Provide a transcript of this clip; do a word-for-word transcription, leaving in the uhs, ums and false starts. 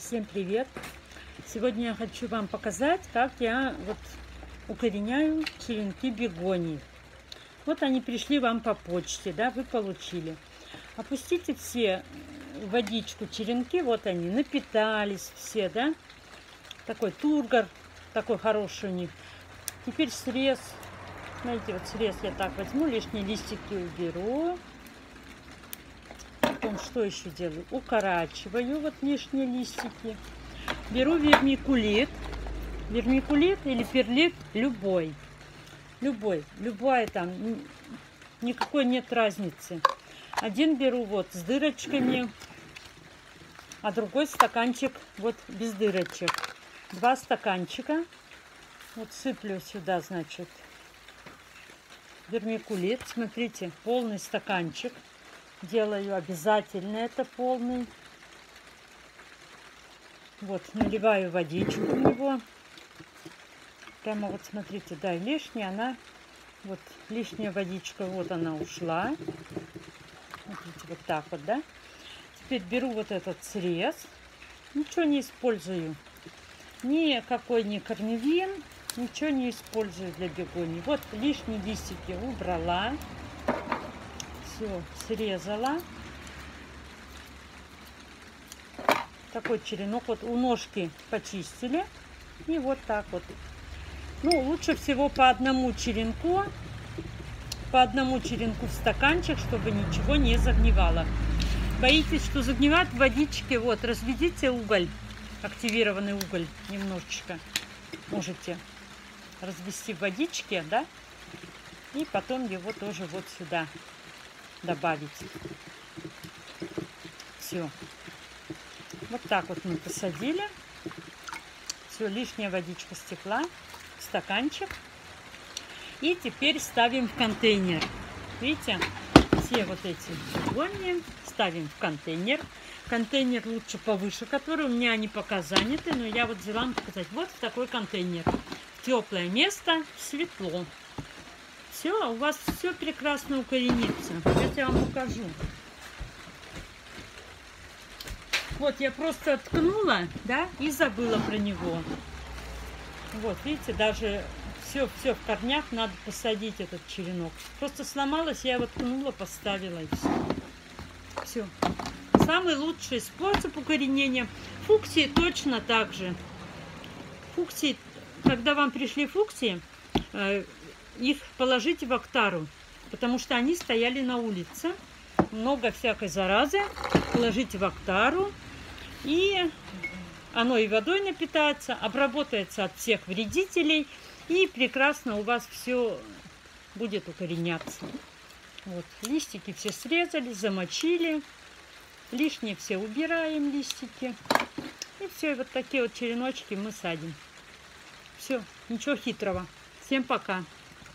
Всем привет! Сегодня я хочу вам показать, как я вот укореняю черенки бегоний. Вот они пришли вам по почте, да, вы получили. Опустите все в водичку черенки, вот они, напитались все, да. Такой тургор, такой хороший у них. Теперь срез, знаете, вот срез я так возьму, лишние листики уберу. Потом что еще делаю? Укорачиваю вот лишние листики. Беру вермикулит. Вермикулит или перлит любой. Любой. Любая там. Никакой нет разницы. Один беру вот с дырочками, а другой стаканчик вот без дырочек. Два стаканчика. Вот сыплю сюда, значит, вермикулит. Смотрите, полный стаканчик. Делаю обязательно это полный. Вот, наливаю водичку в него. Прямо вот смотрите, да, лишняя она, вот лишняя водичка, вот она ушла. Смотрите, вот так вот, да. Теперь беру вот этот срез. Ничего не использую. Никакой не корневин. Ничего не использую для бегоний. Вот лишние листики убрала. Все, срезала. Такой черенок. Вот у ножки почистили. И вот так вот. Ну, лучше всего по одному черенку. По одному черенку в стаканчик, чтобы ничего не загнивало. Боитесь, что загнивает в водичке? Вот, разведите уголь. Активированный уголь немножечко. Можете развести в водичке, да? И потом его тоже вот сюда добавить. Все. Вот так вот мы посадили. Все, лишняя водичка стекла в стаканчик. И теперь ставим в контейнер. Видите, все вот эти бегонии ставим в контейнер. Контейнер лучше повыше, который у меня они пока заняты, но я вот взяла вам показать. Вот в такой контейнер. Теплое место, светло. Все, у вас все прекрасно укоренится. Сейчас я вам покажу. Вот я просто ткнула, да, и забыла про него. Вот, видите, даже все, все в корнях, надо посадить этот черенок. Просто сломалась, я его ткнула, поставила и все. Все. Самый лучший способ укоренения. Фуксии точно так же. Фуксии, когда вам пришли фуксии, э, их положите в октару, потому что они стояли на улице. Много всякой заразы. Положите в октару. И оно и водой напитается, обработается от всех вредителей. И прекрасно у вас все будет укореняться. Вот, листики все срезали, замочили. Лишние все убираем, листики. И все, и вот такие вот череночки мы садим. Все, ничего хитрого. Всем пока.